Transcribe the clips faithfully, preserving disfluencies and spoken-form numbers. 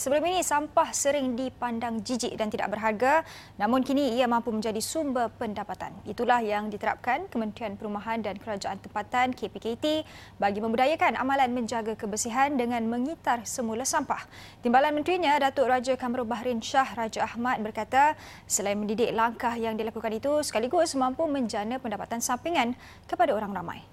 Sebelum ini, sampah sering dipandang jijik dan tidak berharga, namun kini ia mampu menjadi sumber pendapatan. Itulah yang diterapkan Kementerian Perumahan dan Kerajaan Tempatan K P K T bagi membudayakan amalan menjaga kebersihan dengan mengitar semula sampah. Timbalan Menterinya, Datuk Raja Kamarul Bahrin Shah Raja Ahmad berkata, selain mendidik, langkah yang dilakukan itu sekaligus mampu menjana pendapatan sampingan kepada orang ramai.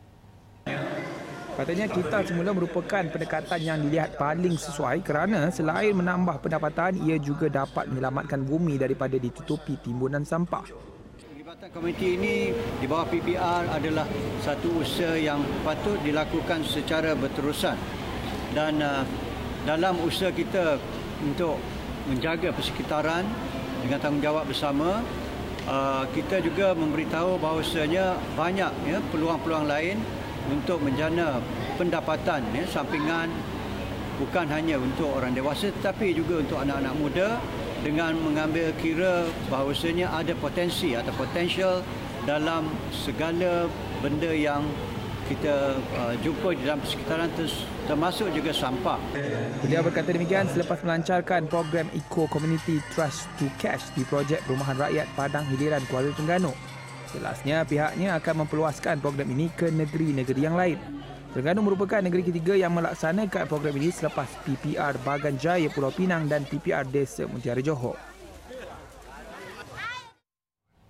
Katanya kita semula merupakan pendekatan yang dilihat paling sesuai kerana selain menambah pendapatan, ia juga dapat menyelamatkan bumi daripada ditutupi timbunan sampah. Pelibatan komuniti ini di bawah P P R adalah satu usaha yang patut dilakukan secara berterusan. Dan uh, dalam usaha kita untuk menjaga persekitaran dengan tanggungjawab bersama, uh, kita juga memberitahu bahawasanya banyak ya, peluang-peluang lain untuk menjana pendapatan ya, sampingan bukan hanya untuk orang dewasa tetapi juga untuk anak-anak muda dengan mengambil kira bahawasanya ada potensi atau potensial dalam segala benda yang kita uh, jumpa di dalam persekitaran termasuk juga sampah. Beliau berkata demikian selepas melancarkan program Eco Community Trust to Cash di projek Perumahan Rakyat Padang Hiliran Kuala Terengganu. Jelasnya pihaknya akan memperluaskan program ini ke negeri-negeri yang lain. Terengganu merupakan negeri ketiga yang melaksanakan program ini selepas P P R Bagan Jaya Pulau Pinang dan P P R Desa Mutiara Johor.